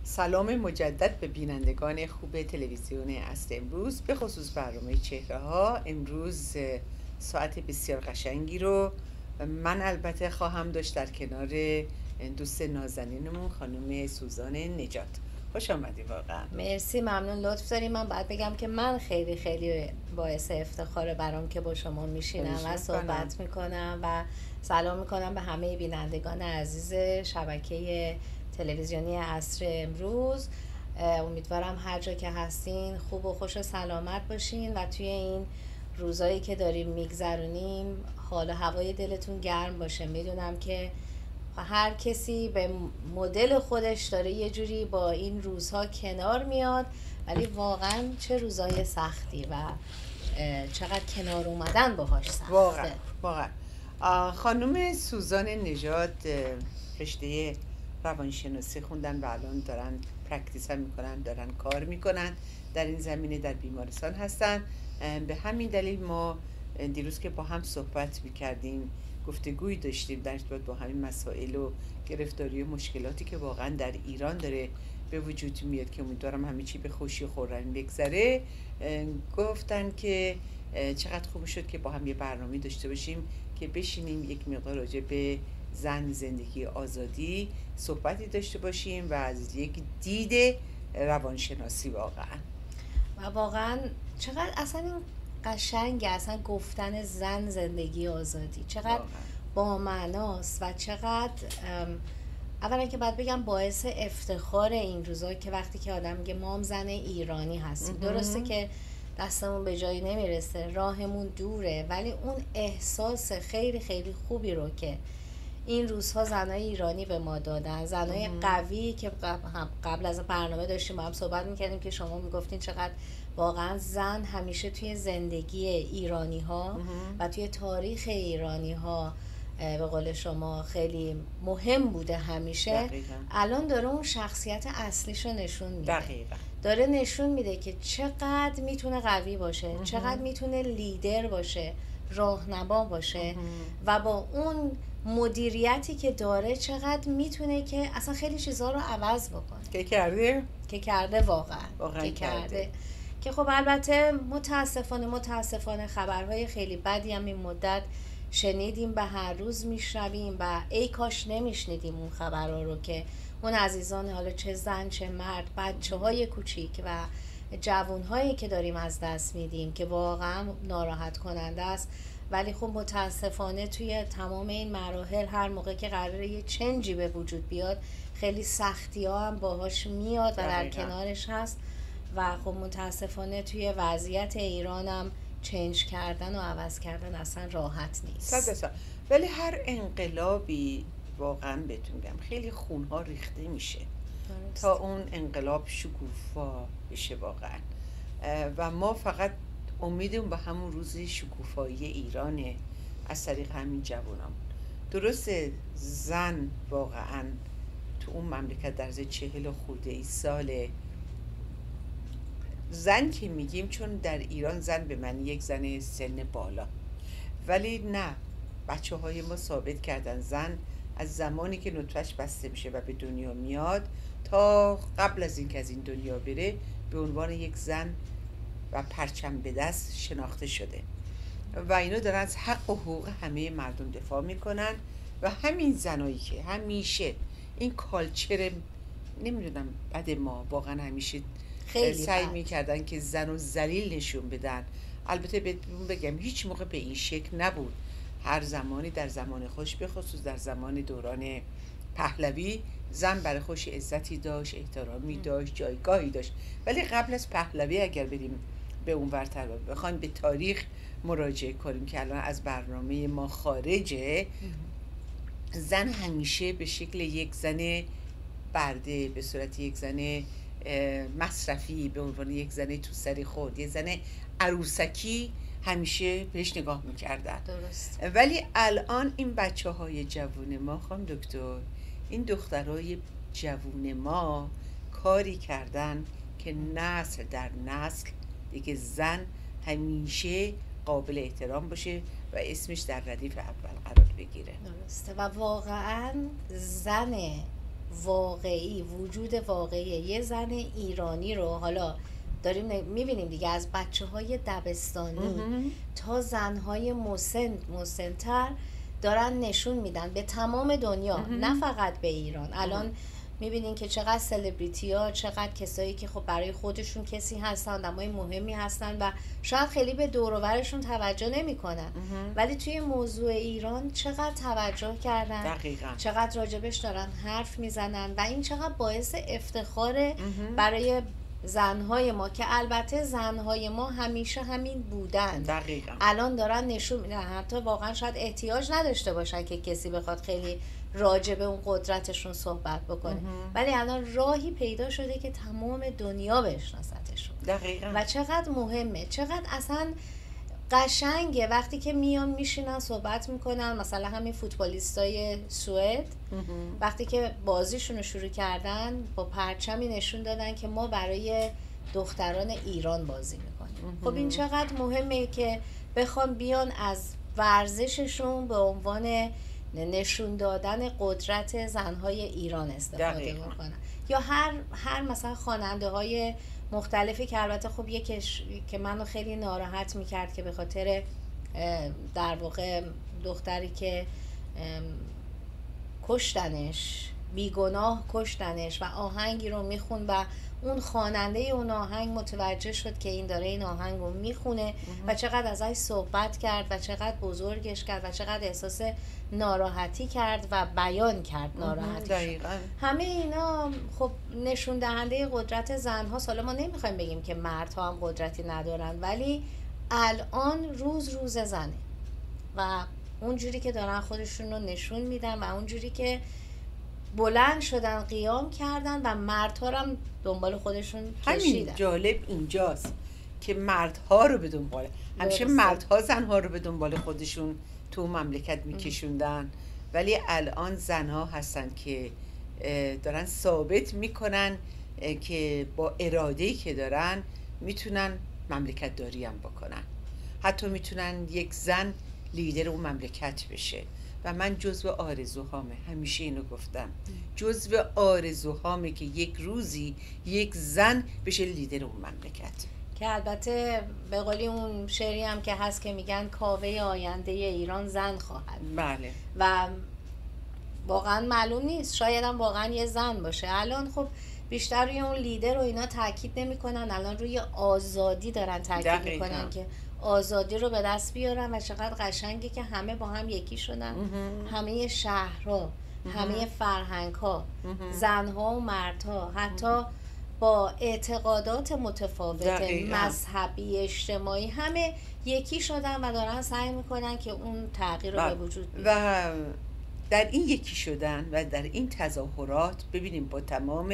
سلام مجدد به بینندگان خوب تلویزیون اصل امروز، به خصوص برنامه چهره ها. امروز ساعت بسیار قشنگی رو من البته خواهم داشت در کنار دوست نازنینمون خانم سوزان نجات. خوش آمدی. واقعا مرسی، ممنون، لطف داری. من باید بگم که من خیلی خیلی باعث افتخار برام که با شما میشینم و صحبت میکنم و سلام میکنم به همه بینندگان عزیز شبکه تلویزیونی عصر امروز. امیدوارم هر جا که هستین خوب و خوش و سلامت باشین و توی این روزایی که داریم میگذرونیم حال و هوای دلتون گرم باشه. میدونم که هر کسی به مدل خودش داره یه جوری با این روزها کنار میاد، ولی واقعا چه روزای سختی و چقدر کنار اومدن باهاش سخته. واقعا خانم سوزان نجات رشته روانشناسی خوندن و الان دارن پرکتیس هم میکنن، دارن کار میکنن در این زمینه، در بیمارستان هستن. به همین دلیل ما دیروز که با هم صحبت میکردیم، گفتگوی داشتیم در ارتباط با همین مسائل و گرفتاری و مشکلاتی که واقعا در ایران داره به وجود میاد که امیدوارم همه چی به خوشی و خرمی بگذره. گفتن که چقدر خوب شد که با هم یه برنامه داشته باشیم که بشینیم یک مقدار راجع به زن، زندگی، آزادی صحبتی داشته باشیم و از یک دید روانشناسی واقعا چقدر اصلا این قشنگه، اصلا گفتن زن، زندگی، آزادی چقدر با معناست و چقدر اولا که باید بگم باعث افتخار این روزا که وقتی که آدم میگه ما هم زن ایرانی هستیم. درسته که دستمون به جایی نمیرسه، راهمون دوره، ولی اون احساس خیلی خیلی خوبی رو که این روزها زنای ایرانی به ما دادن، زنای قوی که قبل از برنامه داشتیم با هم صحبت میکردیم که شما میگفتین چقدر واقعا زن همیشه توی زندگی ایرانی ها و توی تاریخ ایرانی ها به قول شما خیلی مهم بوده همیشه. دقیقا. الان داره اون شخصیت اصلیش رو نشون میده. دقیقا. داره نشون میده که چقدر میتونه قوی باشه، چقدر میتونه لیدر باشه، راهنما باشه و با اون مدیریتی که داره چقدر میتونه که اصلا خیلی چیزها رو عوض بکنه. که کرده واقعا که کرده. که خب البته متاسفانه خبرهای خیلی بدی هم این مدت شنیدیم و هر روز میشنویم و ای کاش نمیشنیدیم اون خبرها رو که اون عزیزان، حالا چه زن چه مرد، بچه های کوچیک و جوان هایی که داریم از دست میدیم که واقعا ناراحت کننده است. ولی خب متاسفانه توی تمام این مراحل هر موقع که قراره یه چنجی به وجود بیاد خیلی سختی ها هم باهاش میاد و در کنارش هست و خب متاسفانه توی وضعیت ایران هم چنج کردن و عوض کردن اصلا راحت نیست. ولی هر انقلابی واقعا بهتون میگم خیلی خونها ریخته میشه تا اون انقلاب شکوفا بشه واقعا. و ما فقط امیدمون به همون روز شکوفایی ایرانه از طریق همین جوانان. درسته زن واقعا تو اون مملکت در 40 خورده ای ساله زن که میگیم، چون در ایران زن به معنی یک زن سن بالا، ولی نه، بچه های ما ثابت کردن زن از زمانی که نطفه‌اش بسته میشه و به دنیا میاد تا قبل از اینکه از این دنیا بره به عنوان یک زن و پرچم به دست شناخته شده و اینا دارن از حق و حقوق همه مردم دفاع میکنن. و همین زنایی که همیشه این کالچر نمیدونم بعد ما واقعا همیشه خیلی سعی میکردن که زن و ذلیل نشون بدن. البته بهتون بگم هیچ موقع به این شکل نبود. هر زمانی در زمان خوش، به خصوص در زمان دوران پهلوی، زن برای خوش عزتی داشت، احترامی داشت، جایگاهی داشت. ولی قبل از پهلوی اگر بریم به اون ورتر بخوایم به تاریخ مراجعه کنیم که الان از برنامه ما خارجه، زن همیشه به شکل یک زن برده، به صورت یک زن مصرفی، به عنوان یک زن تو سر خود، یک زن عروسکی همیشه بهش نگاه میکردن. درست. ولی الان این بچه های جوون ما، خانم دکتر، این دخترای جوون ما کاری کردن که نسل در نسل دیگه زن همیشه قابل احترام باشه و اسمش در ردیف اول قرار بگیره. درسته. و واقعا زن واقعی، وجود واقعی یه زن ایرانی رو حالا داریم میبینیم دیگه، از بچه های دبستانی تا زنهای مسن‌تر دارن نشون میدن به تمام دنیا، نه فقط به ایران. الان میبینین که چقدر سلبریتی ها، چقدر کسایی که خب برای خودشون کسی هستن، آدمای مهمی هستن و شاید خیلی به دور و برشون توجه نمیکنن، ولی توی موضوع ایران چقدر توجه کردن، دقیقاً. چقدر راجبش دارن حرف میزنن و این چقدر باعث افتخاره برای زنهای ما، که البته زنهای ما همیشه همین بودن. دقیقاً. الان دارن نشون میدن حتی واقعا شاید احتیاج نداشته باشن که کسی بخواد خیلی راجع به اون قدرتشون صحبت بکنه، ولی الان راهی پیدا شده که تمام دنیا بشناستشون. دقیقاً. و چقدر مهمه، چقدر اصلا قشنگه وقتی که میان میشینن صحبت میکنن. مثلا همین فوتبالیستای سوئد وقتی که بازیشون رو شروع کردن با پرچمی نشون دادن که ما برای دختران ایران بازی میکنیم. خب این چقدر مهمه که بخوام بیان از ورزششون به عنوان نشون دادن قدرت زنهای ایران استفاده میکنن. یا هر مثلا خواننده های مختلفی که البته خب یکیش که منو خیلی ناراحت میکرد که به خاطر در واقع دختری که کشتنش، بیگناه کشتنش و آهنگی رو میخون و اون خواننده اون آهنگ متوجه شد که این داره این آهنگ رو میخونه و چقدر ازش صحبت کرد و چقدر بزرگش کرد و چقدر احساس ناراحتی کرد و بیان کرد ناراحتیش. همه اینا خب نشون دهنده قدرت زن‌ها. حالا ما نمیخوایم بگیم که مردها هم قدرتی ندارن، ولی الان روز زنه و اونجوری که دارن خودشون رو نشون میدن و اونجوری که بلند شدن قیام کردن و مردها هم دنبال خودشون کشیدن. همین جالب اینجاست که مردها رو به دنبال، همیشه مردها زنها رو به دنبال خودشون تو مملکت میکشوندن، ولی الان زنها هستن که دارن ثابت میکنن که با اراده‌ای که دارن میتونن مملکت داری هم بکنن، حتی میتونن یک زن لیدر اون مملکت بشه. و من جزو آرزوهامه، همیشه اینو گفتم، جزو آرزوهامه که یک روزی یک زن بشه لیدر اون مملکت. که البته به قولی اون شعری هم که هست که میگن کاوه آینده ایران زن خواهد. بله. و واقعا معلوم نیست، شاید هم واقعا یه زن باشه. الان خب بیشتر روی اون لیدر و اینا تاکید نمیکنن، الان روی آزادی دارن تاکید میکنن که آزادی رو به دست بیارن و چقدر قشنگه که همه با هم یکی شدن. همه شهرها، همه فرهنگ‌ها، زنها و مردها، حتی با اعتقادات متفاوت مذهبی، اجتماعی، همه یکی شدن و دارن سعی میکنن که اون تغییر رو به وجود بیارن. و در این یکی شدن و در این تظاهرات ببینیم با تمام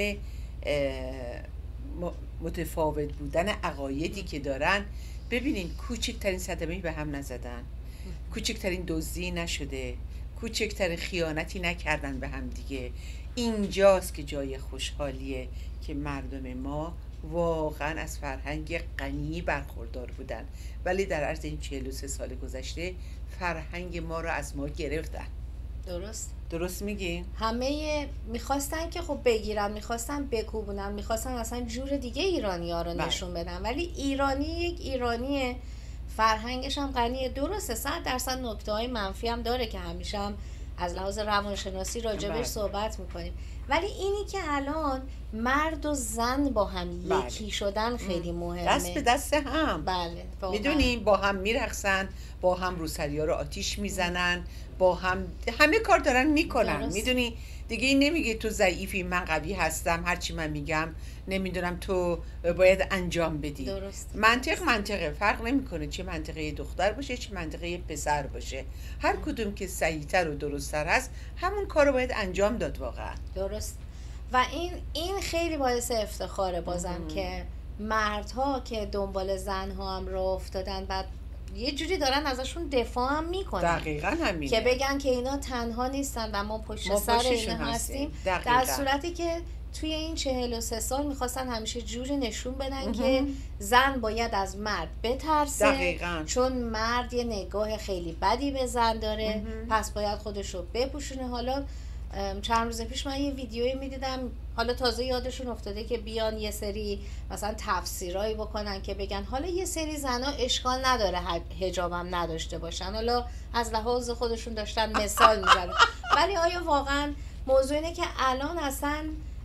متفاوت بودن عقایدی که دارن، ببینین کوچکترین صدمه‌ای به هم نزدن، کوچکترین دزدی نشده، کوچکترین خیانتی نکردن به هم دیگه. اینجاست که جای خوشحالیه که مردم ما واقعا از فرهنگ غنی برخوردار بودن، ولی در عرض این 43 سال گذشته فرهنگ ما رو از ما گرفتن. درست میگی؟ همه میخواستن که خب بگیرن، میخواستن بکوبونن، میخواستن اصلا جور دیگه ایرانی ها رو نشون بدن، ولی ایرانی یک ایرانیه، فرهنگش هم غنیه. درسته 100% نکته های منفی هم داره که همیشه هم از لحاظ روانشناسی راجبش صحبت میکنیم، ولی اینی که الان مرد و زن با هم یکی شدن خیلی مهمه، دست به دست هم. بله میدونیم با هم میرقصن، با هم روسریا رو آتیش میزنن، با هم همه کار دارن میکنن. میدونی دیگه این نمیگه تو ضعیفی من قوی هستم، هرچی من میگم نمیدونم تو باید انجام بدی. درست. منطقه فرق نمیکنه چه منطقه دختر باشه چه منطقه پسر باشه، هر کدوم که صحیح‌تر و درست‌تر هست همون کار رو باید انجام داد واقعا. درست. و این خیلی باعث افتخاره بازم که مردها که دنبال زنها هم راه افتادن و یه جوری دارن ازشون دفاع هم میکنن. دقیقاً همینه. که بگن که اینا تنها نیستن و ما پشت سر اینا هستیم. در صورتی که توی این 43 سال میخواستن همیشه جوری نشون بدن که زن باید از مرد بترسه. دقیقاً. چون مرد یه نگاه خیلی بدی به زن داره، پس باید خودش رو بپوشونه. حالا چند روز پیش من یه ویدیویی میدیدم، حالا تازه یادشون افتاده که بیان یه سری مثلا تفسیرایی بکنن که بگن حالا یه سری زنا اشکال نداره حجابم نداشته باشن، حالا از لحاظ خودشون داشتن مثال میزنن. ولی آیا واقعا موضوع اینه که الان اصلا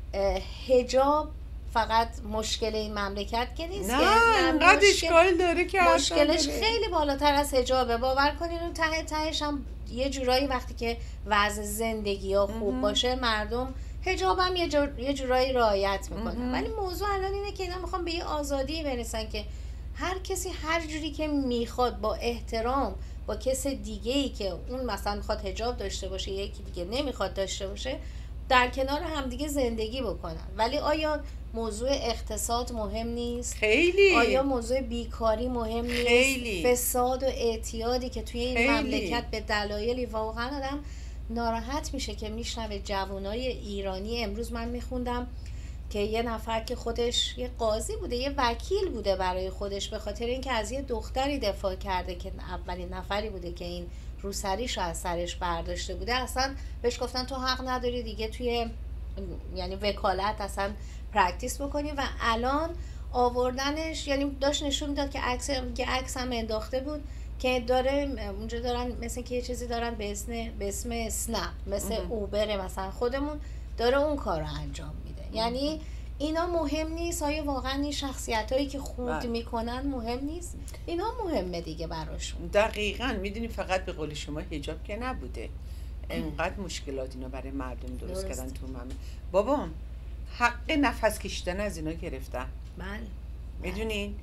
حجاب فقط مشکل این مملکت که نیست؟ نه اینقدر اشکال داره که مشکلش خیلی بالاتر از حجابه. باور کنین اون تهش هم یه جورایی وقتی که وضع زندگی ها خوب باشه مردم حجاب هم یه جورایی رعایت میکنن. ولی موضوع الان اینه که اینا میخوان به یه آزادی برسن که هر کسی هر جوری که میخواد با احترام با کس دیگه ای که اون مثلا میخواد حجاب داشته باشه یکی دیگه نمیخواد داشته باشه در کنار همدیگه زندگی بکنن. ولی آیا موضوع اقتصاد مهم نیست؟ خیلی. آیا موضوع بیکاری مهم نیست؟ خیلی. فساد و اعتیادی که توی این خیلی. مملکت به دلایلی واقعا آدم ناراحت میشه که میشنوه جوانای ایرانی. امروز من میخوندم که یه نفر که خودش یه قاضی بوده، یه وکیل بوده برای خودش، به خاطر اینکه از یه دختری دفاع کرده که اولین نفری بوده که این روسریش از سرش برداشته بوده، اصلا بهش گفتن تو حق نداری دیگه توی یعنی وکالت اصلا پرکتیس بکنی. و الان آوردنش یعنی داشت نشون میداد که عکس هم انداخته بود که داره اونجا دارن مثل که یه چیزی دارن به اسم اسنپ مثل اوبر مثلا خودمون داره اون کار رو انجام میده. یعنی اینا مهم نیست؟ آیا واقعا این شخصیت هایی که خورد میکنن مهم نیست؟ اینا مهمه دیگه براشون. دقیقاً. میدونی فقط به قول شما حجاب که نبوده، انقدر مشکلات اینا برای مردم درست کردن تو بابا حق نفس کشیدن از اینا گرفتن. بله. میدونین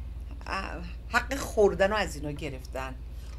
حق خوردن رو از اینا گرفتن.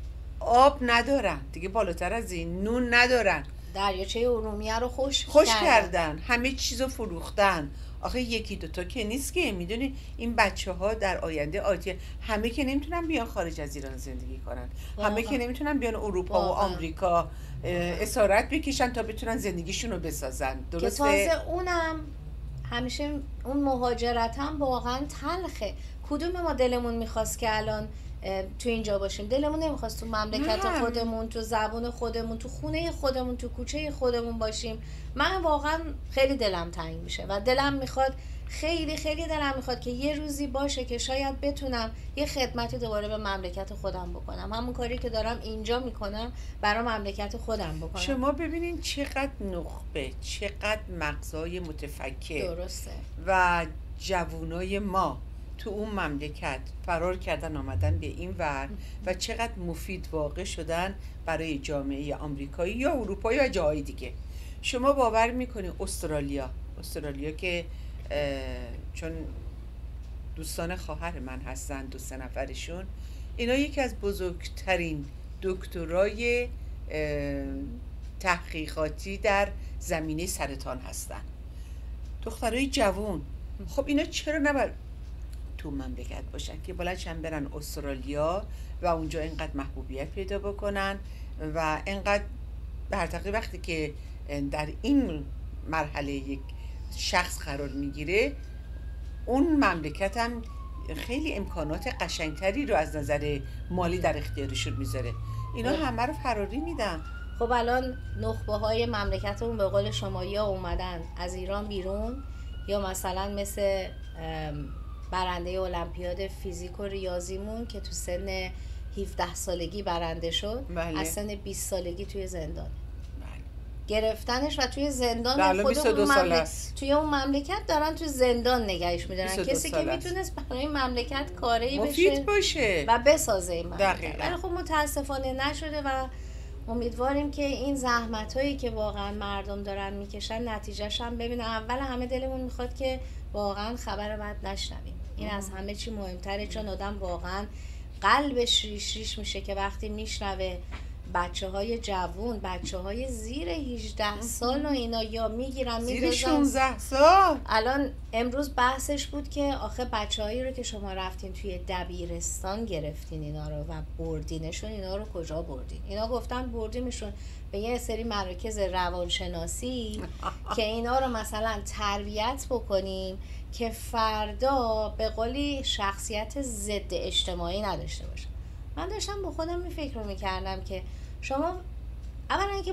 آب ندارن دیگه، بالاتر از این نون ندارن. دریاچه ارومیه رو خوش کردن. همه چیزو فروختن. آخه یکی دوتا که نیست که. میدونی این بچه ها در آینده آتی همه که نمیتونن بیان خارج از ایران زندگی کنن. همه که نمیتونن بیان اروپا و آمریکا اسارت بکشن تا بتونن زندگیشون رو بسازن. درسته؟ که تازه اونم همیشه اون مهاجرت هم واقعا تلخه. کدوم ما دلمون میخواست که الان تو اینجا باشیم؟ دلمون نمیخواست تو مملکت خودمون، تو زبون خودمون، تو خونه خودمون، تو کوچه خودمون باشیم. من واقعا خیلی دلم تنگ میشه و دلم میخواد، خیلی خیلی دلم میخواد که یه روزی باشه که شاید بتونم یه خدمتی دوباره به مملکت خودم بکنم، همون کاری که دارم اینجا میکنم برای مملکت خودم بکنم. شما ببینین چقدر نخبه، چقدر مغزای متفکر درسته و جوانای ما تو اون مملکت فرار کردن آمدن به این ور و چقدر مفید واقع شدن برای جامعه آمریکایی یا اروپایی و جاهای دیگه. شما باور میکنین استرالیا که چون دوستان خواهر من هستن 2-3 نفرشون، اینا یکی از بزرگترین دکترای تحقیقاتی در زمینه سرطان هستن، دخترای جوان. خب اینا چرا نباید تو مملکت باشن که بلندشن برن استرالیا و اونجا اینقدر محبوبیت پیدا بکنن و اینقدر برتقی وقتی که در این مرحله یک شخص قرار میگیره اون مملکت هم خیلی امکانات قشنگتری رو از نظر مالی در اختیارشون میذاره. اینا همه رو فراری میدن. خب الان نخبه های مملکتمون به قول شما یا اومدن از ایران بیرون یا مثلا مثل برنده المپیاد فیزیک و ریاضیمون که تو سن 17 سالگی برنده شد. بله. از سن 20 سالگی توی زندان. بله. گرفتنش و توی زندان خود اون توی اون مملکت دارن تو زندان نگهش میدارن. کسی که میتونست برای مملکت کاری مفید باشه و بسازه این مملکت. ولی خب متاسفانه نشده و امیدواریم که این زحمتایی که واقعا مردم دارن میکشن نتیجهش هم ببینن. اول همه دلمون میخواد که واقعا خبر بد نشنویم. این از همه چی مهمتره، چون آدم واقعا قلبش ریش میشه که وقتی میشنوه بچه‌های جوون، بچه‌های زیر 18 سال و اینا یا میگیرن زیر 16 سال. الان امروز بحثش بود که آخه بچه‌هایی رو که شما رفتین توی دبیرستان گرفتین اینا رو و بردینشون، اینا رو کجا بردین؟ اینا گفتن بردیمشون به یه سری مراکز روانشناسی که اینا رو مثلا تربیت بکنیم که فردا به قولی شخصیت ضد اجتماعی نداشته باشه. من داشتم با خودم این فکر رو میکردم که شما اولا که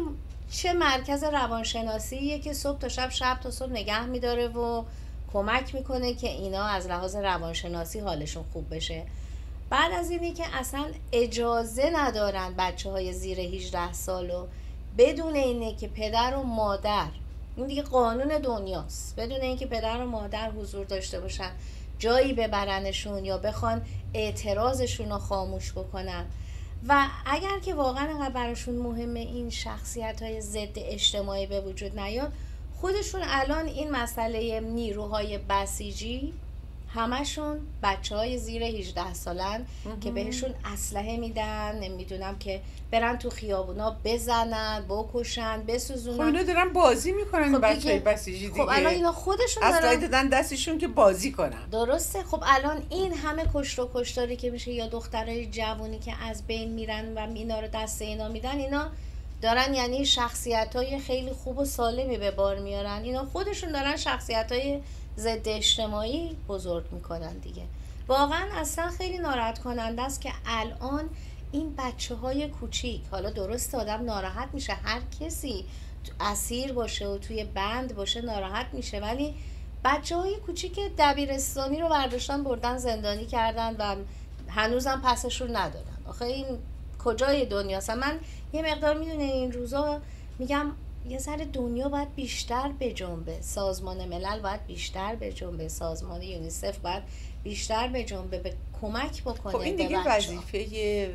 چه مرکز روانشناسیه که صبح تا شب، شب تا صبح نگه میداره و کمک میکنه که اینا از لحاظ روانشناسی حالشون خوب بشه. بعد از اینی که اصلا اجازه ندارن بچه های زیر 18 سالو بدون اینه که پدر و مادر، این دیگه قانون دنیاست، بدون اینکه پدر و مادر حضور داشته باشن جایی ببرنشون یا بخوان اعتراضشون رو خاموش بکنن. و اگر که واقعا انقدر براشون مهمه این شخصیت های ضد اجتماعی به وجود نیاد، خودشون الان این مسئله نیروهای بسیجی همشون بچه های زیر 18 سالن که بهشون اسلحه میدن، نمیدونم که برن تو خیابونا بزنن، بکشن، بسوزونن. خب اینا دارن بازی میکنن. خب بچه های بسیجی دیگه. خب الان اینا خودشون اسلحه دادن دستشون که بازی کنن. درسته. خب الان این همه کشت و کشتاری که میشه یا دخترای جوونی که از بین میرن و اینا رو دست اینا میدن، اینا دارن یعنی شخصیت‌های خیلی خوب و سالمی به بار میارن. اینا خودشون دارن شخصیت‌های ضد اجتماعی بزرگ میکنن دیگه. واقعا اصلا خیلی ناراحت کننده است که الان این بچه‌های کوچیک، حالا درست آدم ناراحت میشه، هر کسی اسیر باشه و توی بند باشه ناراحت میشه، ولی بچه‌های کوچیک دبیرستانی رو برداشتن بردن زندانی کردن و هنوزم پسشون ندادن. آخه این کجای دنیاست؟ من یه مقدار میدونه این روزا میگم یه ذره دنیا باید بیشتر بجنبه، سازمان ملل باید بیشتر بجنبه، سازمان یونیسف باید بیشتر بجنبه، به کمک بکنه. خب این دیگه وظیفه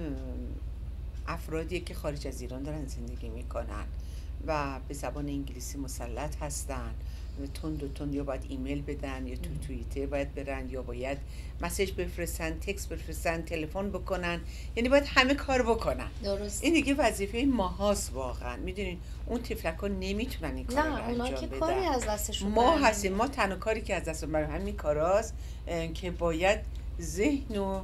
افرادیه که خارج از ایران دارن زندگی میکنن و به زبان انگلیسی مسلط هستن. تند یا باید ایمیل بدن یا تو توییتر باید برن یا باید مسیج بفرستن، تکست بفرستن، تلفن بکنن، یعنی باید همه کار بکنن. درست. این دیگه وظیفه ماهاست واقعا. میدونین اون تفلک‌ها نمیتونن این کار رو انجام بدن. اونا که کاری از دستشون ما هستیم، ما تنها کاری که از دستمون برای همین کاراست که باید ذهن و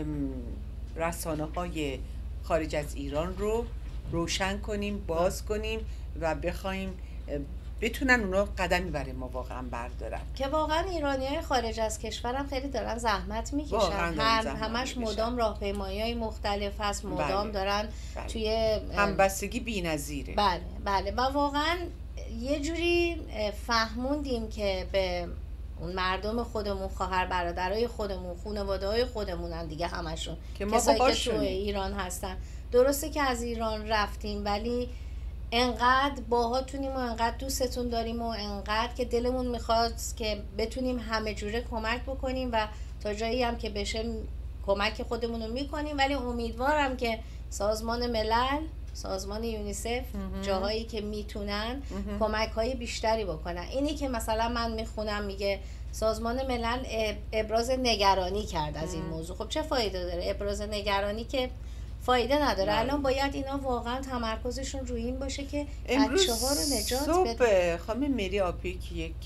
رسانه‌های خارج از ایران رو روشن کنیم، باز کنیم و بخوایم بتونن اونا قدمی برای ما واقعا بردارن. که واقعا ایرانیای خارج از کشورم خیلی دارن زحمت میکشن، همش مدام راهپیمایی‌های مختلف هست، مدام دارن توی همبستگی بی‌نظیره. بله و واقعا یه جوری فهموندیم که به اون مردم خودمون، خواهر برادرای خودمون، خانواده‌های خودمونن دیگه همشون که ما کسایی که توی ایران هستن. درسته که از ایران رفتیم ولی انقدر باهاتونیم و انقدر دوستتون داریم و انقدر که دلمون میخواد که بتونیم همه جوره کمک بکنیم و تا جایی هم که بشه کمک خودمون رو میکنیم. ولی امیدوارم که سازمان ملل، سازمان یونیسف جاهایی که میتونن کمک های بیشتری بکنن. اینی که مثلا من میخونم میگه سازمان ملل ابراز نگرانی کرد از این موضوع، خب چه فایده داره؟ ابراز نگرانی که فایده نداره. الان باید اینا واقعا تمرکزشون روی این باشه که بچه‌ها رو نجات بده. خانم مری آپیک یک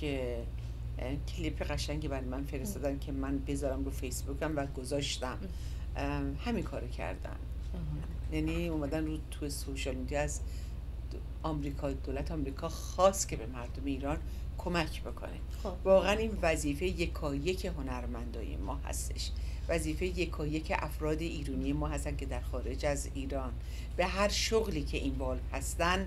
کلیپ قشنگی برای من فرستادن که من بذارم رو فیسبوکم و گذاشتم. همین کارو کردن. یعنی اومدن رو تو سوشال میدیا از آمریکا، دولت آمریکا خواست که به مردم ایران کمک بکنه. واقعا این وظیفه یکایک هنرمندای ما هستش، وظیفه یکایک افراد ایرانی ما هستن که در خارج از ایران به هر شغلی که این بال هستن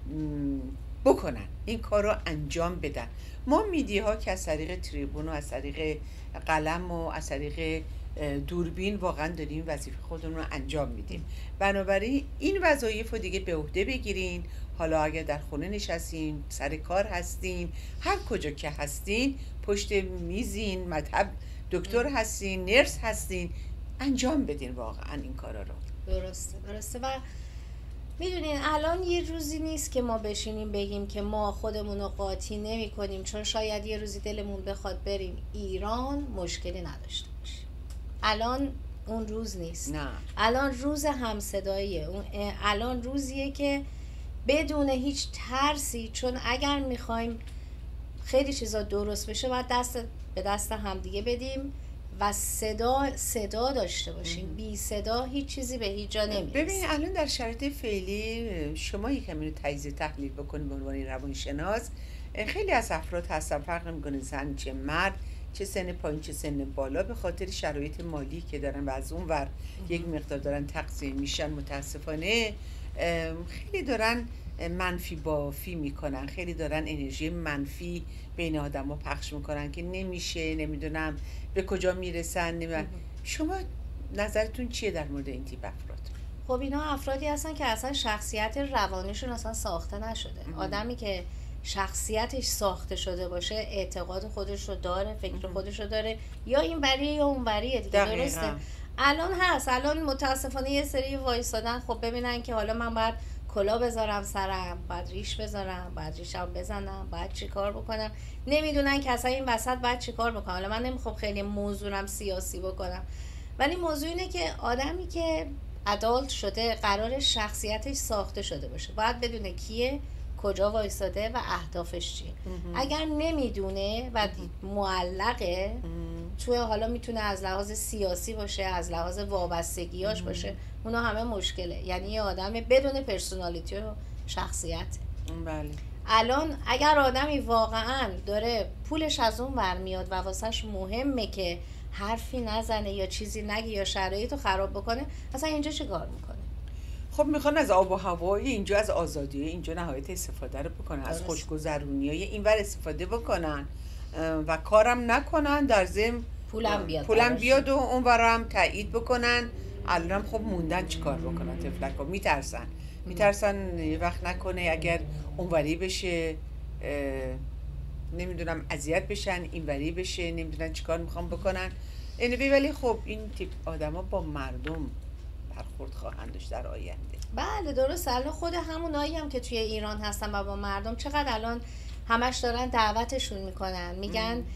بکنن، این کار رو انجام بدن. ما میدیاها که از طریق تریبون و از طریق قلم و از طریق دوربین واقعا داریم وظیفه خودمون رو انجام میدیم. بنابراین این وظایف رو دیگه به عهده بگیرین. حالا اگر در خونه نشستین، سر کار هستین، هر کجا که هستین، پشت میزین، مطب دکتر هستین، نرس هستین، انجام بدین واقعا این کارا رو. درسته و میدونین الان یه روزی نیست که ما بشینیم بگیم که ما خودمون رو قاطی نمی کنیم چون شاید یه روزی دلمون بخواد بریم ایران مشکلی نداشته باشیم. الان اون روز نیست. نه. الان روز همصداییه. الان روزیه که بدون هیچ ترسی، چون اگر میخوایم خیلی چیزا درست بشه باید دست به دست همدیگه بدیم و صدا داشته باشیم. بی صدا هیچ چیزی به هیچ جا نمیرسه. ببینید الان در شرایط فعلی شما یکم اینو تجزیه تحلیل بکنید به عنوان روانشناس. خیلی از افراد هستن، فرق نمیکنه زن چه مرد، چه سن پایین چه سن بالا، به خاطر شرایط مالی که دارن و از اون ور یک مقدار دارن تقسیم میشن، متاسفانه خیلی دارن منفی بافی میکنن، خیلی دارن انرژی منفی بین آدم ها پخش میکنن که نمیشه، نمیدونم به کجا میرسن، نمیدونم. شما نظرتون چیه در مورد این تیپ افراد؟ خب اینا افرادی هستن که اصلا شخصیت روانیشون اصلا ساخته نشده. آدمی که شخصیتش ساخته شده باشه اعتقاد خودش رو داره، فکر خودش رو داره، یا این وریه یا اون وریه دیگه. درسته الان هست، الان متاسفانه یه سری وایسادن خب ببینن که حالا من باید کلا بذارم سرم، باید ریش بذارم، باید ریشم بزنم، باید چی کار بکنم، نمیدونن که اصلا این وسط باید چی کار بکنم. حالا من نمیخوام خیلی موضوعم سیاسی بکنم، ولی موضوع اینه که آدمی که ادالت شده قرار شخصیتش ساخته شده باشه، باید بدونه کیه، کجا وایساده و اهدافش چیه. اگر نمیدونه و معلقه توی، حالا میتونه از لحاظ سیاسی باشه، از لحاظ وابستگیاش باشه، اونا همه مشکله. یعنی یه آدم بدون پرسونالیتی و شخصیت. بله. الان اگر آدمی واقعا داره پولش از اون برمیاد و واسهش مهمه که حرفی نزنه یا چیزی نگه یا شرایطو خراب بکنه، اصلا اینجا چه کار میکنه؟ خب میخوان از آب و هوای اینجا، از آزادی اینجا نهایت استفاده رو بکنن، از خوشگذرونی های اینور استفاده بکنن و کارم نکنن، در ضمن پولم بیاد و اونورم تایید بکنن. الان خب موندن چی کار بکنن؟ تفلکا میترسن یه وقت نکنه اگر اونوری بشه نمیدونم اذیت بشن، اینوری بشه نمیدونن چی کار میخوان بکنن. ولی خب این تیپ آدما با مردم برخورد خواهند داشت در آینده. بله درست. الان خود همونایی هم که توی ایران هستن و با مردم چقدر الان همش دارن دعوتشون میکنن، میگن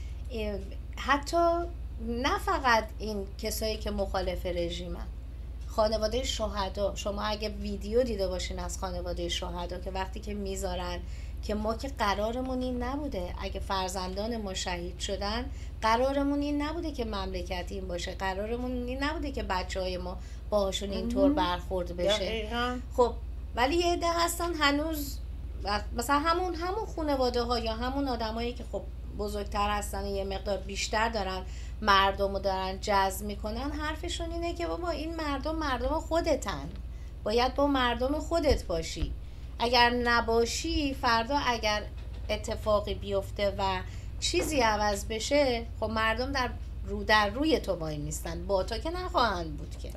حتی نه فقط این کسایی که مخالف رژیمن، خانواده شهدا. شما اگه ویدیو دیده باشین از خانواده شهدا که وقتی که میذارن که ما که قرارمون این نبوده، اگه فرزندان ما شهید شدن قرارمون این نبوده که مملکت این باشه، قرارمون این نبوده که بچهای ما باهاشون اینطور برخورد بشه. خب ولی یه عده هستن هنوز مثلا همون خانواده ها یا همون آدمایی که خب بزرگتر هستن و یه مقدار بیشتر دارن مردم رو دارن جذب میکنن، حرفشون اینه که بابا این مردم خودتن، باید با مردم خودت باشی. اگر نباشی فردا اگر اتفاقی بیفته و چیزی عوض بشه، خب مردم در روی تو وای میستن، با تو که نخواهند بود که.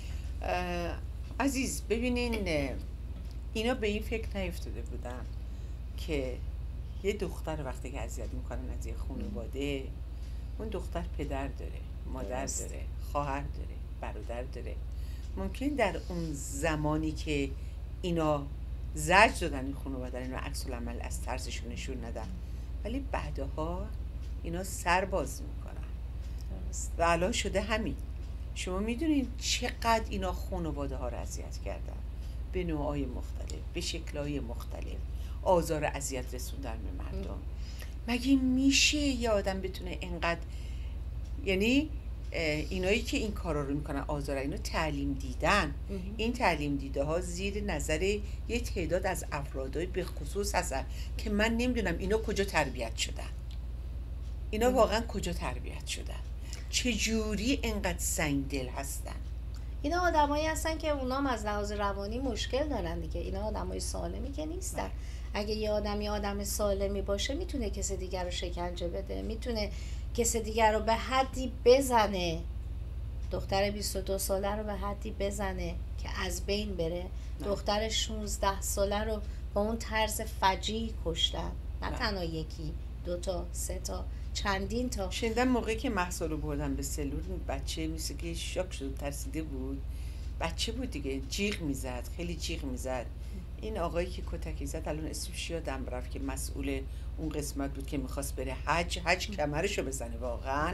عزیز ببینین، اینا به این فکر نیفتاده بودن که یه دختر وقتی که اذیت میکنن از یه خانواده، اون دختر پدر داره، مادر داره، خواهر داره، برادر داره. ممکن در اون زمانی که اینا زجر دادن این خانواده، اینا عکس العمل از ترسشون نشون ندن، ولی بعدها اینا سر باز میکنن و الان شده همین. شما میدونین چقدر اینا خانواده ها رو اذیت کردن به نوعای مختلف، به شکل‌های مختلف، آزار اذیت رسوندن به مردم. مگه میشه یه آدم بتونه اینقدر، یعنی اینایی که این کارا رو میکنن، آزار، اینا تعلیم دیدن. این تعلیم دیده ها زیر نظر یه تعداد از افرادای به خصوص هستن که من نمیدونم اینا کجا تربیت شدن، اینا واقعا کجا تربیت شدن، چجوری اینقدر سنگدل هستن. اینا آدمایی هستن که اونام از لحاظ روانی مشکل دارن دیگه. اینا آدمای سالمی که نیستن. اگه یه آدم سالمی باشه میتونه کسی دیگر رو شکنجه بده، میتونه کسی دیگر رو به حدی بزنه، دختر 22 ساله رو به حدی بزنه که از بین بره. دختر 16 ساله رو با اون طرز فجیع کشتن، نه تنها یکی، 2 تا، 3 تا، چندین تا. شنیدم موقعی که مهسا رو بردن به سلول، بچه میشه که شاک شد، ترسیده بود، بچه بود دیگه، جیغ میزد، خیلی جیغ میزد. این آقایی که کتکی زد الان اسمش یادم رفت، که مسئول اون قسمت بود که میخواست بره حج کمرشو بزنه. واقعا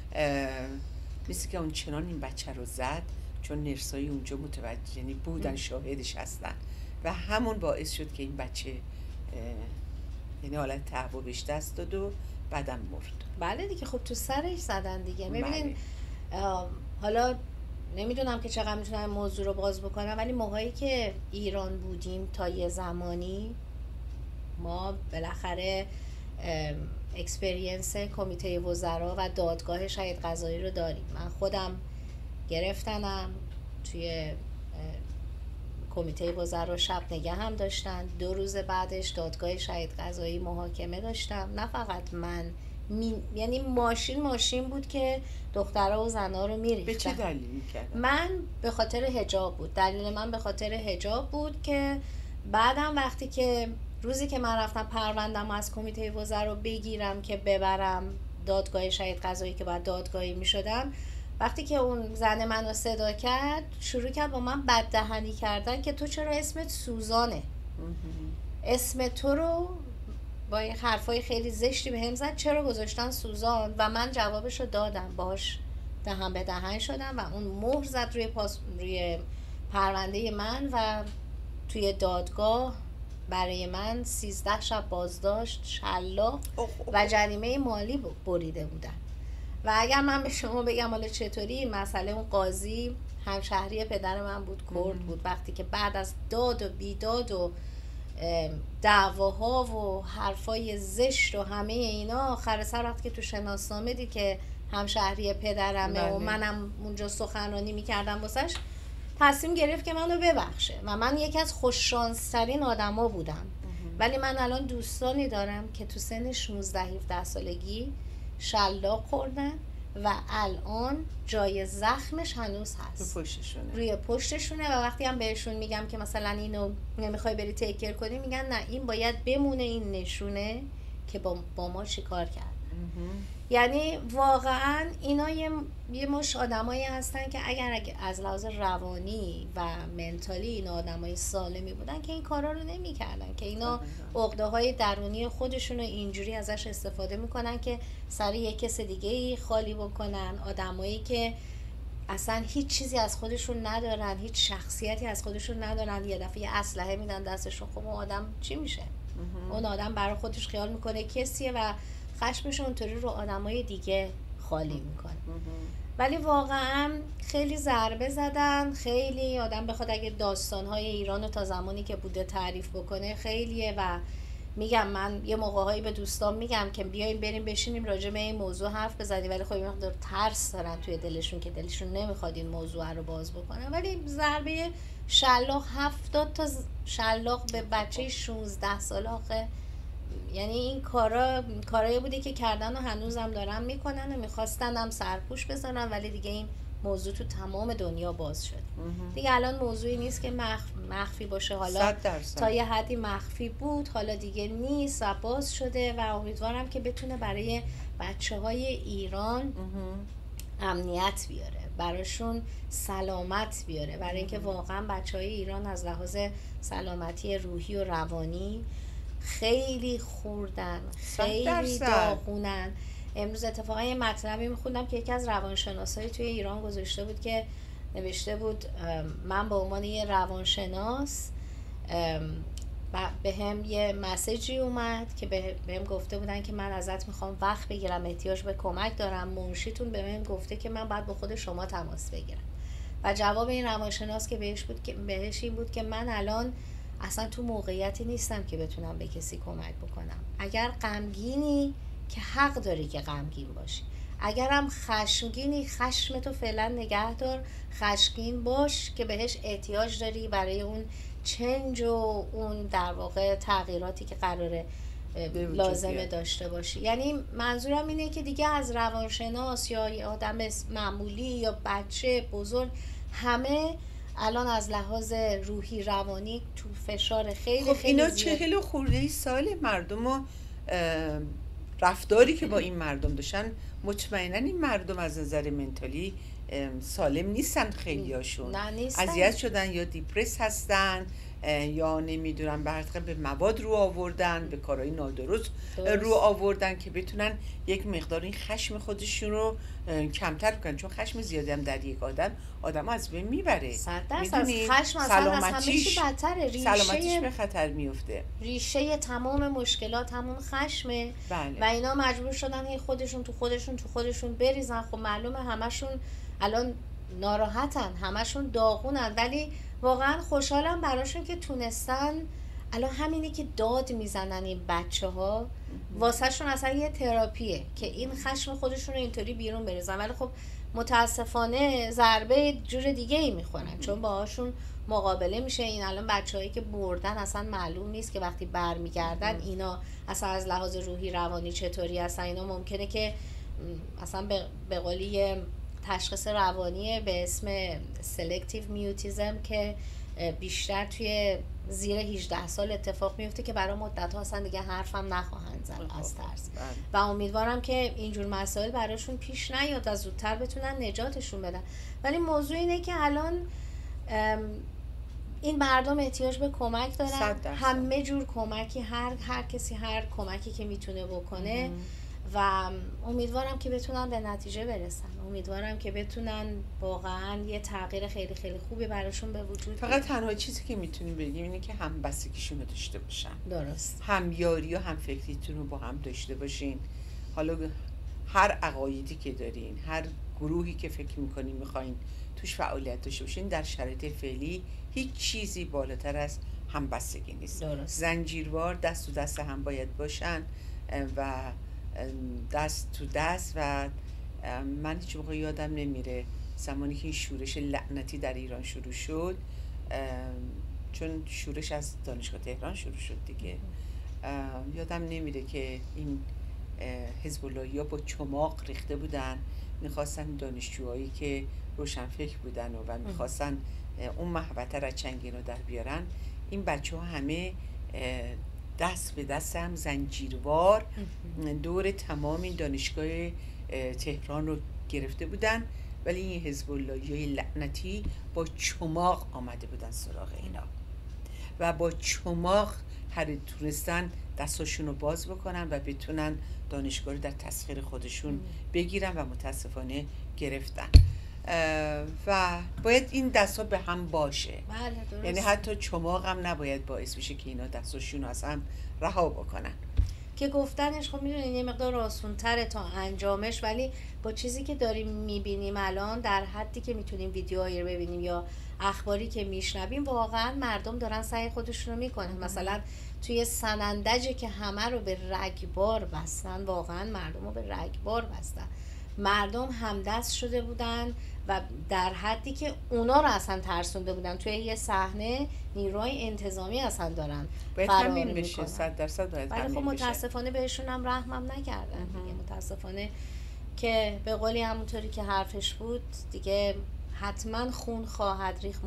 مثل که اون چنان این بچه رو زد، چون نرسایی اونجا متوجه یعنی بودن، شاهدش هستن، و همون باعث شد که این بچه یعنی حالت تهوع بهش دست داد و بعدم مرد. بله دیگه، خب تو سرش زدن دیگه. ببینین حالا نمیدونم که چقدر میتونم موضوع رو باز بکنم، ولی موقعی که ایران بودیم تا یه زمانی ما بالاخره اکسپریانس کمیته وزرا و دادگاه شهید قضایی رو داریم. من خودم گرفتنم توی کمیته وزرا شب نگه هم داشتن. 2 روز بعدش دادگاه شهید قضایی محاکمه داشتم. نه فقط من، یعنی ماشین بود که دخترها و زنها رو میریختن. به چه دلیلی کردن؟ من به خاطر حجاب بود. دلیل من به خاطر حجاب بود که بعدم وقتی که روزی که من رفتم پروندم از کمیته وزرا بگیرم که ببرم دادگاه شهید قضایی که بعد دادگاهی میشدم، وقتی که اون زن منو صدا کرد شروع کرد با من بددهنی کردن که تو چرا اسمت سوزانه، اسم تو رو با حرفای خیلی زشتی به هم زد، چرا گذاشتن سوزان؟ و من جوابشو دادم، باش دهن به دهن شدم و اون مهر زد روی پرونده من و توی دادگاه برای من 13 شب بازداشت، شلاق و جریمه مالی بریده بودن. و اگر من به شما بگم حالا چطوری مسئله، اون قاضی همشهری پدر من بود، کرد بود. وقتی که بعد از داد و بیداد و دعواها و حرفای زشت و همه اینا، آخر سر وقتی که تو شناسنامه دید که همشهری پدرمه و منم اونجا سخنرانی میکردم واسش، تصمیم گرفت که منو ببخشه و من یکی از خوششانس‌ترین آدما بودم. ولی من الان دوستانی دارم که تو سن 16-17 سالگی شلاق خوردن و الان جای زخمش هنوز هست، روی پشتشونه. و وقتی هم بهشون میگم که مثلا اینو نمیخوای بری تیکر کنی، میگن نه این باید بمونه، این نشونه که با ما چی کار کرد. یعنی واقعا اینا یه مش آدمایی هستن که اگر از لحاظ روانی و منتالی اینا آدمای سالمی بودن که این کارا رو نمی‌کردن، که اینا عقده‌های درونی خودشون رو اینجوری ازش استفاده میکنن که سر یک کس دیگه‌ای خالی بکنن. آدمایی که اصلا هیچ چیزی از خودشون ندارن، هیچ شخصیتی از خودشون ندارن، یه دفعه یه اسلحه میدن دستشون، خب اون آدم چی میشه؟ اون آدم برای خودش خیال میکنه کسیه و خشمش اونطوری رو آدمای دیگه خالی میکنه. ولی واقعا خیلی ضربه زدن. خیلی آدم بخواد اگه داستانهای ایران رو تا زمانی که بوده تعریف بکنه خیلیه. و میگم من یه موقعهایی به دوستان میگم که بیایم بریم بشینیم راجع به این موضوع حرف بزنیم، ولی خب این مقدار ترس دارن توی دلشون که دلشون نمیخواد این موضوع رو باز بکنن. ولی ضربه شلاق 70 تا شلاق به بچه 16 ساله، آخه یعنی این کارایی بوده که کردن و هنوزم دارن میکنن و میخواستن هم سرپوش بزنن، ولی دیگه این موضوع تو تمام دنیا باز شد. دیگه الان موضوعی نیست که مخفی باشه. حالا تا یه حدی مخفی بود، حالا دیگه نیست و باز شده و امیدوارم که بتونه برای بچه‌های ایران امنیت بیاره، براشون سلامت بیاره، برای اینکه واقعا بچه‌های ایران از لحاظ سلامتی روحی و روانی خیلی خوردن، خیلی داغونن. امروز اتفاقا یه مطلبی میخوندم که یکی از روانشناسایی توی ایران گذاشته بود که نوشته بود من به عنوان یه روانشناس به هم یه مسیجی اومد که به هم گفته بودن که من ازت میخوام وقت بگیرم، احتیاج به کمک دارم، منشیتون به من گفته که من باید با خود شما تماس بگیرم. و جواب این روانشناس که بهش این بود که من الان اصلا تو موقعیتی نیستم که بتونم به کسی کمک بکنم. اگر غمگینی که حق داری که غمگین باشی، اگرم خشمگینی خشمتو فعلا نگه دار، خشمگین باش که بهش احتیاج داری برای اون چنج و اون در واقع تغییراتی که قراره لازمه داشته باشی. یعنی منظورم اینه که دیگه از روانشناس یا آدم معمولی یا بچه بزرگ، همه الان از لحاظ روحی روانی تو فشار خیلی خیلی اینا زیاد. 40 خورده سال مردم و رفتاری که با این مردم داشتن، مطمئنا این مردم از نظر منتالی سالم نیستن. خیلیاشون اذیت شدن یا دیپرس هستن یا نمیدونم به مواد رو آوردن، به کارهای نادرست رو آوردن که بتونن یک مقدار این خشم خودشون رو کمتر کنن، چون خشم زیادی هم در یک آدم از بین میبره. 100% خشم اصلا از همه چی بدتره، سلامتیش به خطر میفته. ریشه تمام مشکلات همون خشمه. بله. و اینا مجبور شدن هی خودشون تو خودشون بریزن. خب معلومه همشون الان ناراحتن، همشون داغونن، ولی واقعا خوشحالم براشون که تونستن الان همینی که داد میزنن این بچه ها واسه شون اصلا یه تراپیه که این خشم خودشون رو اینطوری بیرون بریزن، ولی خب متاسفانه ضربه جور دیگه ای میخورن چون باهاشون مقابله میشه. این الان بچه‌هایی که بردن اصلا معلوم نیست که وقتی برمیگردن اینا اصلا از لحاظ روحی روانی چطوری هستن. اینا ممکنه که اصلا به قولی تشخیص روانی به اسم سلکتیو میوتیزم که بیشتر توی زیر 18 سال اتفاق میفته که برای مدت ها اصلا دیگه حرفم نخواهند زد از ترس. و امیدوارم که اینجور مسائل براشون پیش نیاد و زودتر بتونن نجاتشون بدن. ولی موضوع اینه که الان این مردم احتیاج به کمک دارن، همه جور کمکی، هر کسی هر کمکی که میتونه بکنه و امیدوارم که بتونن به نتیجه برسن. امیدوارم که بتونن واقعا یه تغییر خیلی خیلی خوبی براشون به وجود فقط تنها چیزی که میتونیم بگیم اینه که هم بستگیشون رو داشته باشن، درست، هم یاری و هم فکریتون رو با هم داشته باشین. حالا هر عقایدی که دارین، هر گروهی که فکر میکنین میخواین توش فعالیت داشته باشین، در شرایط فعلی هیچ چیزی بالاتر از همبستگی نیست. درست. زنجیروار دست تو دست هم باید باشن و دست تو دست. و من هیچ موقع یادم نمیره زمانی که این شورش لعنتی در ایران شروع شد، چون شورش از دانشگاه تهران شروع شد دیگه، یادم نمیره که این حزب اللهی ها با چماق ریخته بودن، میخواستن دانشجوهایی که روشنفکر بودن و میخواستن اون محوطه را چنگین رو در بیارن، این بچه ها همه دست به دست هم زنجیروار دور تمام این دانشگاه تهران رو گرفته بودن، ولی این حزب اللهی لعنتی با چماق آمده بودن سراغ اینا و با چماق تونستن دستاشون رو باز بکنن و بتونن دانشگاه رو در تسخیر خودشون بگیرن و متاسفانه گرفتن. و باید این دستا به هم باشه. بله درست. یعنی حتی چماق هم نباید باعث بشه که اینا دستاشون رو از هم رها بکنن. که گفتنش خب میدونین یه مقدار آسان‌تره تا انجامش، ولی با چیزی که داریم میبینیم الان، در حدی که میتونیم ویدیوهایی رو ببینیم یا اخباری که میشنویم، واقعا مردم دارن سعی خودشون رو میکنن. مثلا توی سنندج که همه رو به رگبار بستن، واقعا مردم رو به رگبار بستن، مردم همدست شده بودن و در حدی که اونا رو اصلا ترسونده بودن. توی یه صحنه نیروهای انتظامی اصلا دارن باید همین بشه، 100% باید ولی همین خب بشه. متاسفانه بهشون هم رحمم نکردن دیگه. متاسفانه که به قولی همونطوری که حرفش بود دیگه حتما خون خواهد ریخت.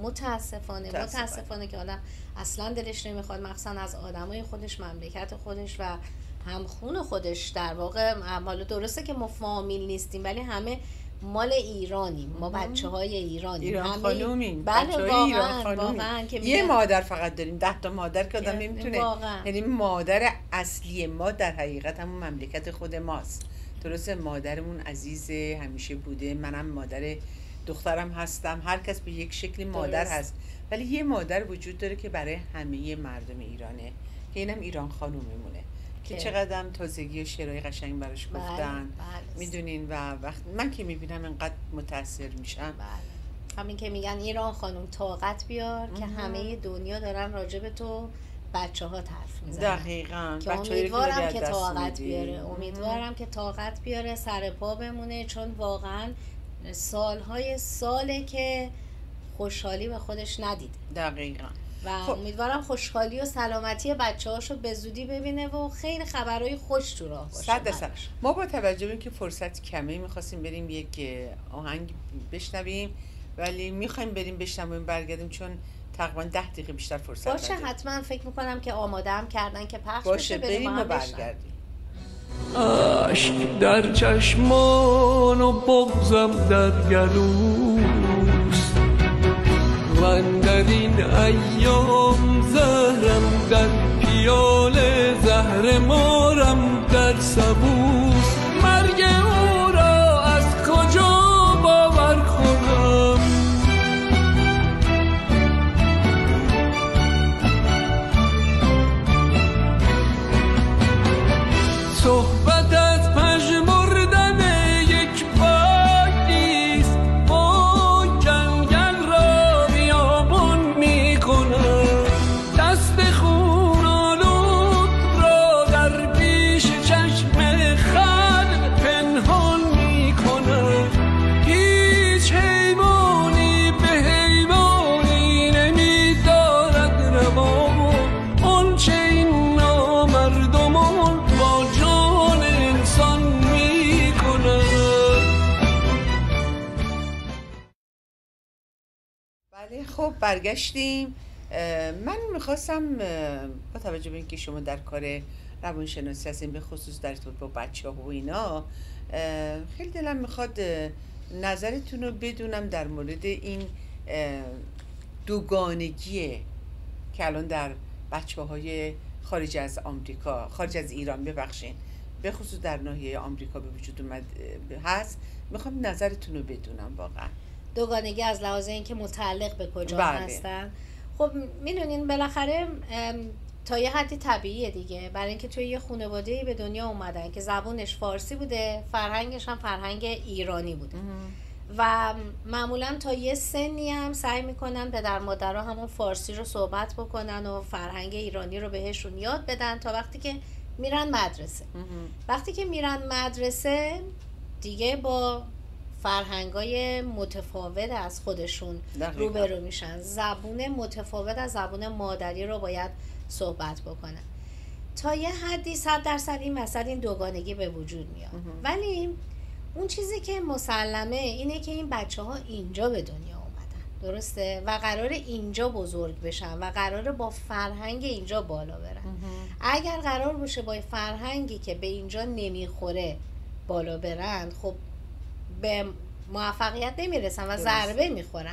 متاسفانه که آدم اصلا دلش نمیخواد، مخصوصا از آدمای خودش، مملکت خودش و هم خون خودش. در واقع حالا درسته که ما فامیل نیستیم ولی همه مال ایرانیم، ما بچه های ایران خانومیم. بله واقعا که یه مادر فقط داریم، 10 تا مادر که آدم نمیتونه، یعنی مادر اصلی ما در حقیقت همون مملکت خود ماست. درسته مادرمون عزیزه، همیشه بوده، منم مادر دخترم هستم، هر کس به یک شکلی مادر هست، ولی یه مادر وجود داره که برای همه مردم ایرانه که اینم ایران خانوممونه که چقدر تازگی و شعرهای قشنگ براش گفتن. میدونین و وقت من که میبینم اینقدر متاثر میشم. همین که میگن ایران خانم طاقت بیار که همه دنیا دارن راجع به تو بچه ها حرف میزنن. دقیقاً. که امیدوارم که طاقت بیاره، امیدوارم که طاقت بیاره، سر پا بمونه، چون واقعا سالهای ساله که خوشحالی به خودش ندیده. دقیقاً. و امیدوارم خوشحالی و سلامتی بچه هاشو به زودی ببینه و خیلی خبرهای خوش تو راه باشه. 100%. ما با توجه به اینکه فرصت کمه میخواستیم بریم یک آهنگ بشنویم، ولی میخوایم بریم بشنویم برگردیم چون تقریبا 10 دقیقه بیشتر فرصت باشه نداریم. حتما فکر میکنم که آماده هم کردن که پخش باشه بشه، بریم و برگردیم. عشق در چشمان و بغضم در گلوست، من در این ایام زهرم در پیاله، زهر مارم در سبوس، مرگ او را از کجا باور کنم؟ صحبت از پژمردن یک باد نیست، با جنگل را بیابان می کنم، دست خون بله خب برگشتیم. من میخواستم با توجه به اینکه شما در کار روانشناسی هستین، به خصوص در ارتباط با بچه ها و اینا، خیلی دلم میخواد نظرتون رو بدونم در مورد این دوگانگی که الان در بچه های خارج از آمریکا، خارج از ایران ببخشین، به خصوص در ناحیه آمریکا به وجود اومد هست. میخوام نظرتون رو بدونم واقعا. دوگانگی از لحاظ اینکه متعلق به کجا هستن. خب میدونین بالاخره تا یه حدی طبیعیه دیگه، برای اینکه توی یه خانواده‌ای به دنیا اومدن که زبونش فارسی بوده، فرهنگش هم فرهنگ ایرانی بوده و معمولا تا یه سنی هم سعی میکنن پدر مادرها همون فارسی رو صحبت بکنن و فرهنگ ایرانی رو بهشون یاد بدن تا وقتی که میرن مدرسه. وقتی که میرن مدرسه دیگه با فرهنگای متفاوت از خودشون روبرو میشن، زبون متفاوت از زبون مادری رو باید صحبت بکنن. تا یه حدی 100% این مسئله این دوگانگی به وجود میاد. ولی اون چیزی که مسلمه اینه که این بچه ها اینجا به دنیا اومدن، درسته؟ و قراره اینجا بزرگ بشن و قراره با فرهنگ اینجا بالا برن. اگر قرار باشه با فرهنگی که به اینجا نمیخوره بالا برن، خب به موفقیت نمیرسن و ضربه میخورن.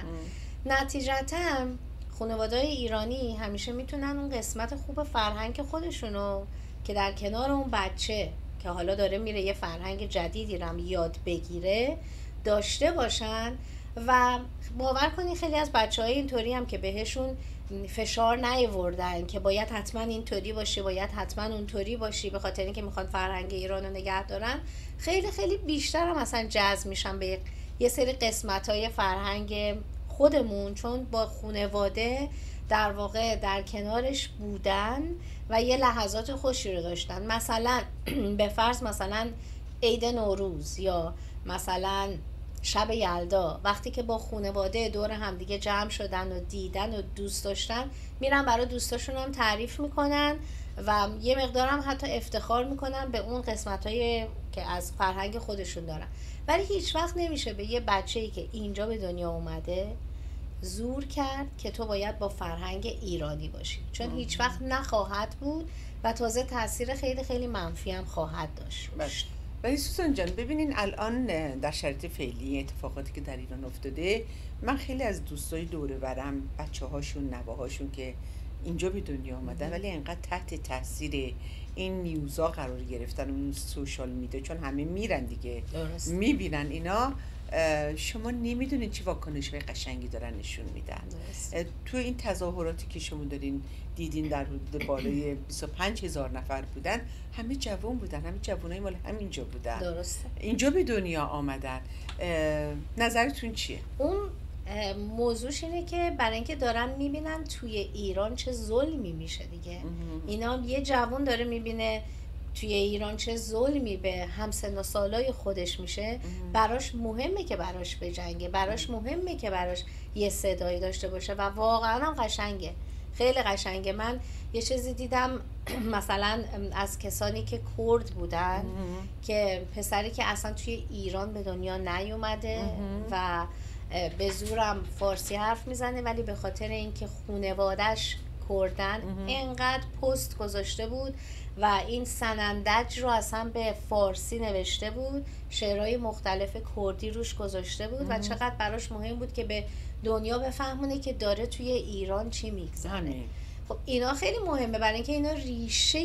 نتیجتا خانواده‌های ایرانی همیشه میتونن اون قسمت خوب فرهنگ خودشونو که در کنار اون بچه که حالا داره میره یه فرهنگ جدیدی رو یاد بگیره داشته باشن. و باور کنی خیلی از بچه‌های اینطوری هم که بهشون فشار نیاوردن که باید حتما اینطوری باشی، باید حتما اونطوری باشی، به خاطر اینکه میخوان فرهنگ ایران رو نگه دارن، خیلی خیلی بیشتر هم مثلا جذب میشن به یه سری قسمت‌های فرهنگ خودمون، چون با خانواده در واقع در کنارش بودن و یه لحظات خوشی رو داشتن. مثلا به فرض مثلا عید نوروز یا مثلا شب یلدا، وقتی که با خانواده دور هم دیگه جمع شدن و دیدن و دوست داشتن، میرن برای دوستاشون هم تعریف میکنن و یه مقدار هم حتی افتخار میکنن به اون قسمت‌های که از فرهنگ خودشون دارن. ولی هیچ وقت نمیشه به یه بچه‌ای که اینجا به دنیا اومده زور کرد که تو باید با فرهنگ ایرانی باشی، چون هیچ وقت نخواهد بود و تازه تاثیر خیلی خیلی منفی هم خواهد داشت. ولی سوزان جان ببینین الان در شرایط فعلی اتفاقاتی که در ایران افتاده، من خیلی از دوستای دور برم بچه هاشون نواهاشون که اینجا به دنیا آمدن ولی انقدر تحت تاثیر این نیوزا قرار گرفتن و این سوشال میدیا، چون همه میرن دیگه میبینن اینا، شما نمیدونید چی واکنش های قشنگی دارن نشون میدن. تو این تظاهراتی که شما دارین دیدین در حدود بالای 25,000 نفر بودن، همه جوان بودن، همه جوانای مال همینجا بودن، درسته، اینجا به دنیا آمدن. نظرتون چیه؟ اون موضوعش اینه که برای اینکه دارن میبینن توی ایران چه ظلمی میشه دیگه. اینا یه جوان داره میبینه توی ایران چه ظلمی به همسن و سالای خودش میشه، براش مهمه که براش بجنگه، براش مهمه که براش یه صدایی داشته باشه و واقعا هم قشنگه، خیلی قشنگه. من یه چیزی دیدم مثلا از کسانی که کرد بودن که پسری که اصلا توی ایران به دنیا نیومده و به زورم فارسی حرف میزنه، ولی به خاطر اینکه خانواده‌اش کردن اینقدر پست گذاشته بود و این سنندج رو اصلا به فارسی نوشته بود، شعرهای مختلف کردی روش گذاشته بود و چقدر براش مهم بود که به دنیا بفهمونه که داره توی ایران چی میگذره. خب اینا خیلی مهمه برای اینکه اینا ریشه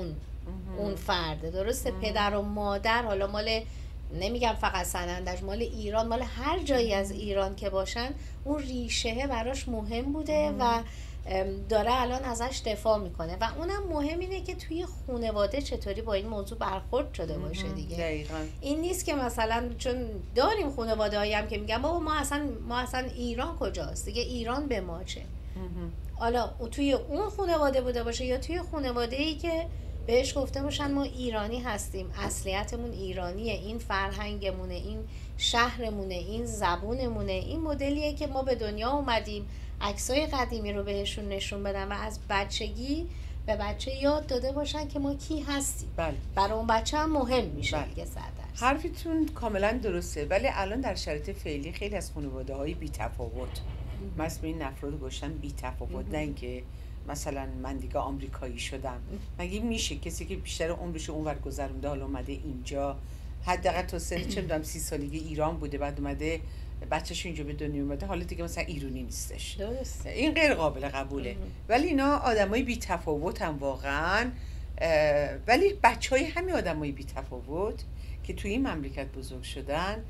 اون فرده، درسته؟ پدر و مادر، حالا مال نمیگم فقط سنندج، مال ایران، مال هر جایی از ایران که باشن، اون ریشه براش مهم بوده و داره الان ازش دفاع میکنه و اونم مهم اینه که توی خانواده چطوری با این موضوع برخورد شده باشه دیگه. دقیقاً. این نیست که مثلا چون داریم خانواده هایی هم که میگن بابا ما اصلا ایران کجاست دیگه، ایران به ما چه. حالا توی اون خانواده بوده باشه یا توی خانواده ای که بهش گفته باشن ما ایرانی هستیم، اصلیتمون ایرانیه، این فرهنگمونه، این شهرمونه، این زبونمونه، این مدلیه که ما به دنیا اومدیم، عکسای قدیمی رو بهشون نشون بدن و از بچگی به بچه یاد داده باشن که ما کی هستیم. بله. برای اون بچه هم مهم میشه دیگه. 100%. حرفتون کاملا درسته، ولی الان در شرایط فعلی خیلی از خانواده‌های بی‌تفاوت مثلا این افراد گوشتن بی تفاوت، نه اینکه مثلا من دیگه آمریکایی شدم. مگه میشه کسی که بیشتر عمرش اونور گذرونده حالا اومده اینجا، حداقل تا سن چه میدونم 30 سالگی ایران بوده، بعد اومده بچه‌ش اینجا به دنیا اومده، حالا دیگه مثلا ایرانی نیستش. درست. این غیر قابل قبوله. ولی اینا آدمای بی تفاوتن واقعا. ولی بچهای همین آدمای بی تفاوت که توی این مملکت بزرگ شدن،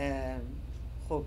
خب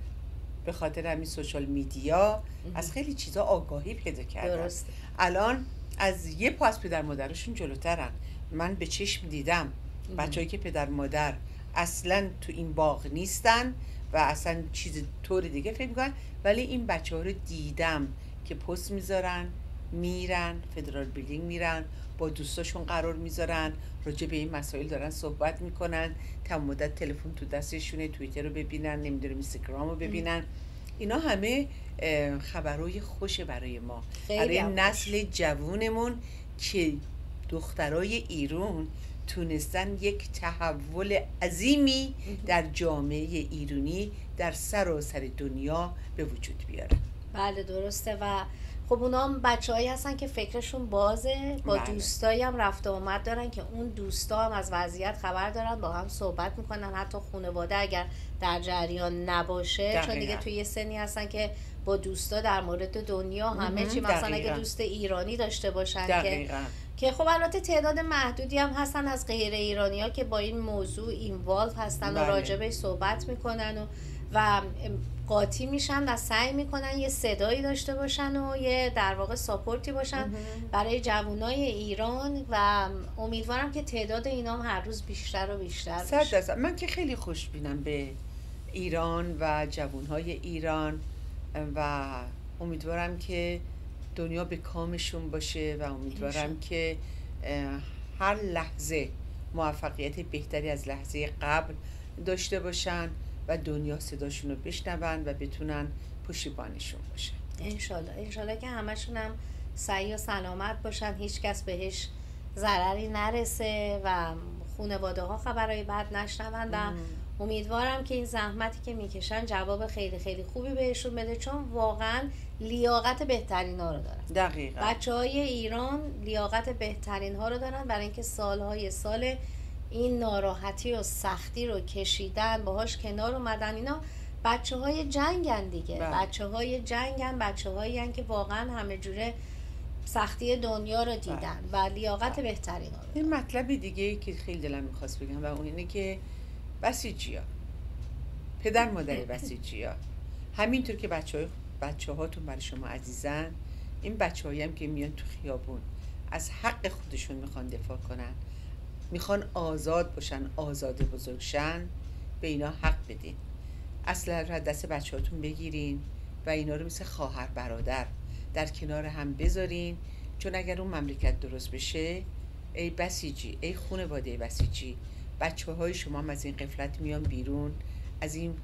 به خاطر همین سوشال میدیا از خیلی چیزا آگاهی پیدا کردن. درست. الان از یه پا از پدر مادرشون جلوترن. من به چشم دیدم بچه‌ای که پدر مادر اصلا تو این باغ نیستن و اصلا چیز طور دیگه فکر میکنن، ولی این بچه‌ها رو دیدم که پست میذارن، میرن فدرال بیلدینگ، میرن با دوستاشون قرار میذارن، راجع به این مسائل دارن صحبت میکنن، تمام مدت تلفن تو دستشونه، توییتر رو ببینن، نمیدونم اینستاگرام رو ببینن. اینا همه خبرهای خوشه برای ما، برای نسل جوونمون که دخترای ایران تونستن یک تحول عظیمی در جامعه ایرانی در سراسر دنیا به وجود بیارن. بله درسته. و خب اونا هم بچه‌هایی هستن که فکرشون بازه، با بله. دوستایی هم رفت و آمد دارن که اون دوستا هم از وضعیت خبر دارن، با هم صحبت میکنن، حتی خانواده اگر در جریان نباشه دقیقا. چون دیگه توی یه سنی هستن که با دوستا در مورد دنیا همه چی، مثلا دقیقا. اگه دوست ایرانی داشته باشن دقیقا. که خب البته تعداد محدودی هم هستن از غیر ایرانی ها که با این موضوع اینوالو هستن بله. و راجبش صحبت میکنن و قاطی میشن و سعی میکنن یه صدایی داشته باشن و یه در واقع ساپورتی باشن برای جوانای ایران و امیدوارم که تعداد اینا هم هر روز بیشتر و بیشتر بشه. 100%. من که خیلی خوشبینم به ایران و جوانهای ایران و امیدوارم که دنیا به کامشون باشه و امیدوارم که هر لحظه موفقیت بهتری از لحظه قبل داشته باشن و دنیا صداشون رو بشنون و بتونن پشتیبانشون باشن. انشالله که همشون هم سعی و سلامت باشن، هیچ کس بهش ضرری نرسه و خانواده ها خبرهای بد نشنون و امیدوارم که این زحمتی که میکشن جواب خیلی خیلی خوبی بهشون بده، چون واقعا لیاقت بهترین ها رو دارن. دقیقاً. بچه‌های ایران لیاقت بهترین ها رو دارن برای اینکه سالهای سال این ناراحتی و سختی رو کشیدن، باهاش کنار اومدن. اینا بچه‌های جنگن دیگه. بچه‌های جنگن، بچه‌هایی هستن که واقعا همه جوره سختی دنیا رو دیدن و لیاقت بهترین ها رو دارن. این مطلب دیگه که خیلی دلم می‌خواست بگم و اون اینه که بسیجی‌ها، پدر مادر بسیجی‌ها، همینطور که بچه‌هاتون برای شما عزیزن، این بچه‌هایی هم که میان تو خیابون از حق خودشون میخوان دفاع کنن، میخوان آزاد باشن، آزاده بزرگشن، به اینا حق بدین. اصلا را دست بچه‌هاتون بگیرین و اینا رو مثل خواهر برادر در کنار هم بذارین، چون اگر اون مملکت درست بشه، ای بسیجی، ای خانواده بسیجی، بچه‌های شما هم از این غفلت میان بیرون، از این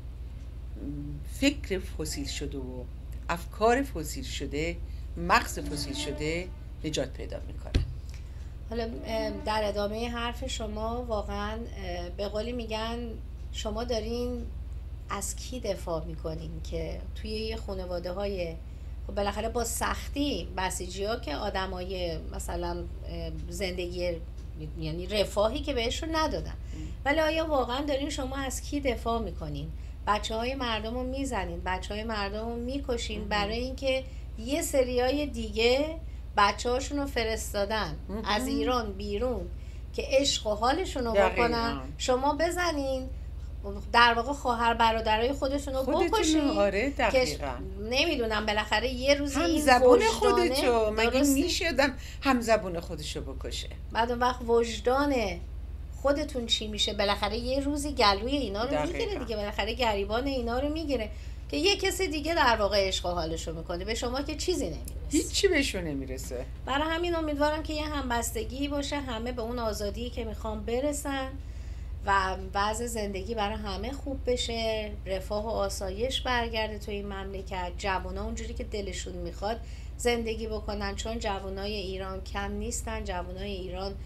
فکر فسیل شده و افکار فسیل شده، مغز فسیل شده نجات پیدا میکنن. حالا در ادامه حرف شما واقعا به قولی میگن شما دارین از کی دفاع میکنین که توی یه خانواده های خب بالاخره با سختی بسیجی ها که آدم های مثلا زندگی یعنی رفاهی که بهشون ندادن، ولی آیا واقعا دارین شما از کی دفاع میکنین؟ بچه های مردم رو میزنین، بچه های مردم رو میکشین برای اینکه یه سریای دیگه بچه هاشون رو فرستادن از ایران بیرون که عشق و حالشون رو بکنن، شما بزنین در واقع خواهر برادرای خودشون رو بکشین. آره دقیقاً. نمیدونم بالاخره یه روزی هم این زبون خودشو مگه میشدم هم زبون خودشو بکشه؟ بعد اون وقت وجدان خودتون چی میشه؟ بالاخره یه روزی گلوی اینا رو میگیره دیگه، بالاخره گریبان اینا رو میگیره که یه کسی دیگه در واقع عشق و حالشو میکنه، به شما که چیزی نمیرسه، هیچی بهشون نمیرسه. برای همین امیدوارم که یه همبستگی باشه، همه به اون آزادی که میخوام برسن و وضع زندگی برای همه خوب بشه، رفاه و آسایش برگرده تو این مملکت، جوونا اونجوری که دلشون میخواد زندگی بکنن، چون جوانای ایران کم نیستن، جوانای ایران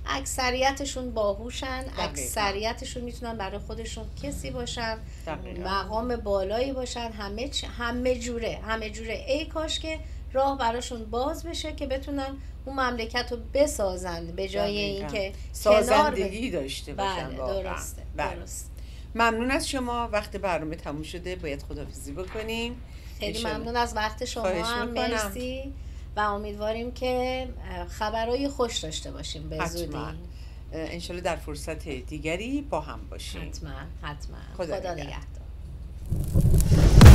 اکثریتشون باهوشن، اکثریتشون میتونن برای خودشون کسی باشن، مقام بالایی باشن، همه جوره. ای کاش که راه براشون باز بشه که بتونن اون مملکت رو بسازن به جای اینکه سازندگی داشته باشن. بله درسته. ممنون از شما. وقت برنامه تموم شده، باید خداحافظی بکنیم. خیلی ممنون از وقت شما هم، مرسی و امیدواریم که خبرهای خوش داشته باشیم به زودی. انشالله در فرصت دیگری با هم باشیم. حتما. خدا نگهدار.